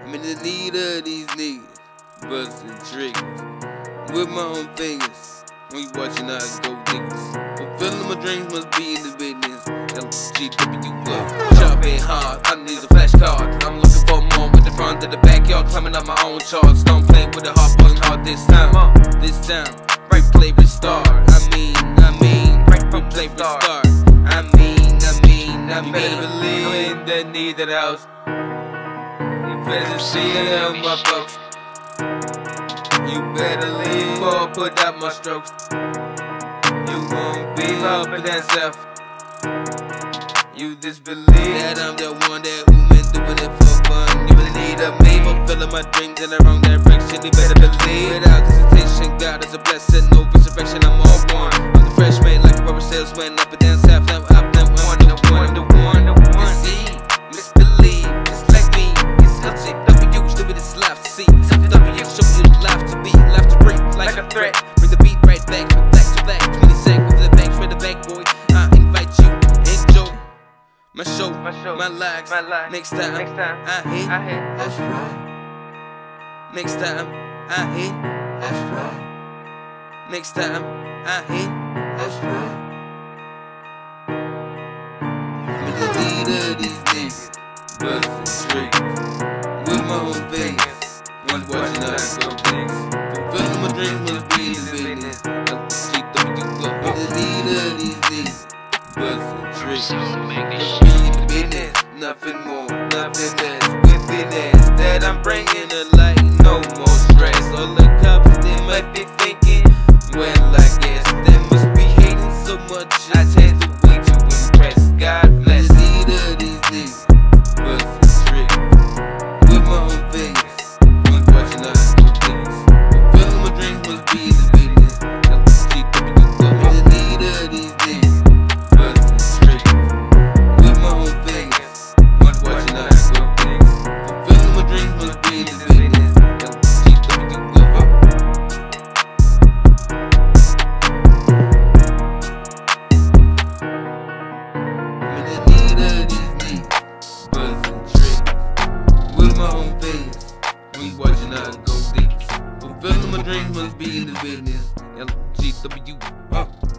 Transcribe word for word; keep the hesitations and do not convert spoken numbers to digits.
I'm in the need of these niggas, bustin' triggers with my own fingers. When you watching I go niggas, fulfilling my dreams must be in the business. L G W up, chopping hard. I need a flashcard. I'm looking for more with the front of the backyard, climbing up my own charts. Don't play with the heart, pulling hard this time. This time, right play restart. I mean, I mean, right play restart. I mean, I mean, I mean. You better believe in the need of the house. You better see it in my folks. You better leave or put out my strokes. You won't be up and down south. You just believe that I'm the one that who been doing it for fun. You really need a me, fulfilling my dreams in the wrong direction. You better believe without hesitation, God is a blessing, no resurrection, I'm all one. I'm the freshman, like a rubber salesman, up and down south, now up, now one, the one, the one, the one. See, misbelieve, just like me. It's L G W, stupid it's life to see. It's L G W, show you life to be, life to break, like a threat. Bring the beat right back, from back to back, twenty sec with the back, straight the back, boy. I invite you, enjoy my show, my, show, my lives. My life. Next time, next time I hit, I hit, that's right. Next time I hit, that's right. Next time I hit, that's right. I'm in the need of these niggas, bustin' triggers with my own fingers. One watching us go niggas, fulfilling my dreams must be in the business. L G W up. I'm in the need of these niggas, bustin' triggers. Nothing more, nothing less, withiness that I'm bringing to light, no more stress. All the cops, they might be thinking, well, I guess they must be hating so much. I tend to be too impressed. God bless. The need of these niggas, bustin' triggers with my own fingers. One watching us go niggas, fulfilling my dreams must be in the business. L G W up. The need of these niggas, bustin' triggers with my own fingers. Watching us go things, fulfilling my dreams must be in the business. L G W up. I'm in the need of these niggas, bustin' triggers with my own fingers. We watching us go things, fulfilling my dreams must be in the business. L G W up.